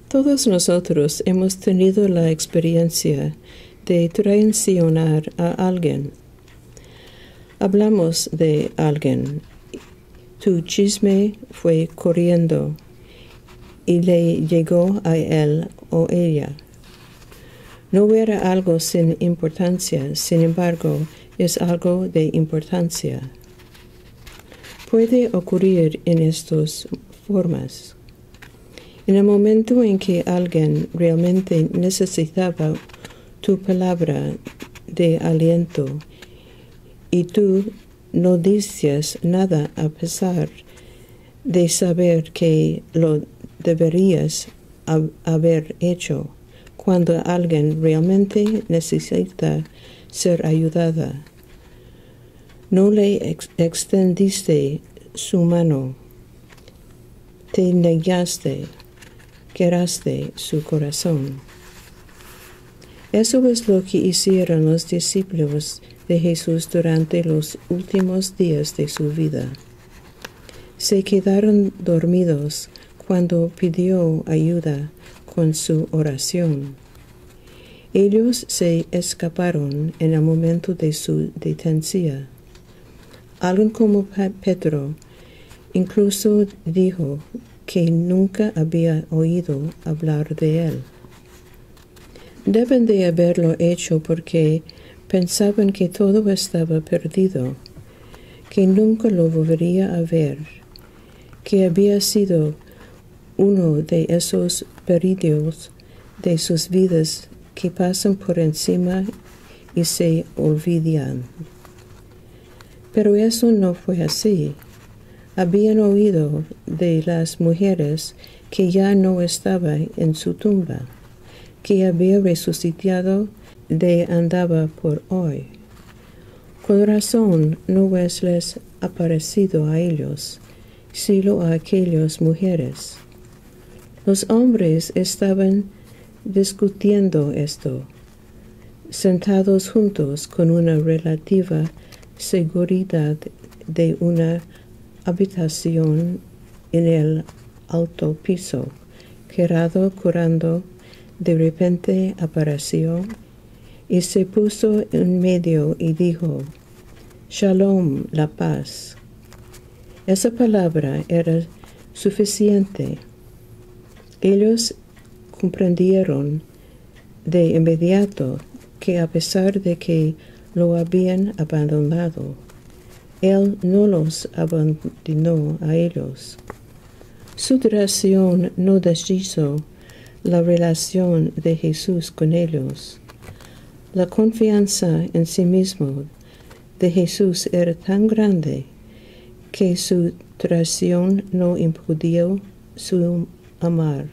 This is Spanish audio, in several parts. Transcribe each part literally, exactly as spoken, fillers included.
Todos nosotros hemos tenido la experiencia de traicionar a alguien. Hablamos de alguien. Tu chisme fue corriendo y le llegó a él o ella. No era algo sin importancia, sin embargo, es algo de importancia. Puede ocurrir en estas formas. En el momento en que alguien realmente necesitaba tu palabra de aliento y tú no dices nada a pesar de saber que lo deberías haber hecho, cuando alguien realmente necesita ser ayudada. No le ex extendiste su mano, te negaste, quebraste su corazón. Eso es lo que hicieron los discípulos de Jesús durante los últimos días de su vida. Se quedaron dormidos cuando pidió ayuda con su oración. Ellos se escaparon en el momento de su detención. Alguien como Pedro incluso dijo que nunca había oído hablar de él. Deben de haberlo hecho porque pensaban que todo estaba perdido, que nunca lo volvería a ver, que había sido uno de esos periodos de sus vidas que pasan por encima y se olvidan. Pero eso no fue así. Habían oído de las mujeres que ya no estaba en su tumba, que había resucitado de andaba por hoy. Con razón no es les aparecido a ellos, sino a aquellas mujeres. Los hombres estaban discutiendo esto, sentados juntos con una relativa seguridad de una habitación en el alto piso. Quedado curando, de repente apareció y se puso en medio y dijo: Shalom, la paz. Esa palabra era suficiente. Ellos comprendieron de inmediato que a pesar de que lo habían abandonado, Él no los abandonó a ellos. Su traición no deshizo la relación de Jesús con ellos. La confianza en sí mismo de Jesús era tan grande que su traición no impidió su amar.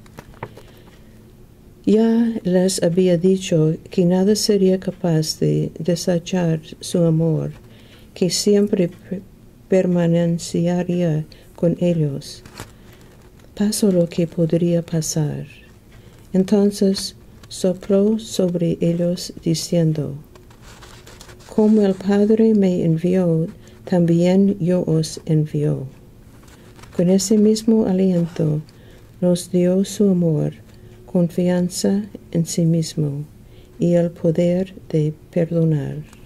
Ya les había dicho que nada sería capaz de desechar su amor, que siempre permanecería con ellos, pasó lo que podría pasar. Entonces sopló sobre ellos diciendo: Como el Padre me envió, también yo os envío. Con ese mismo aliento nos dio su amor, confianza en sí mismo y el poder de perdonar.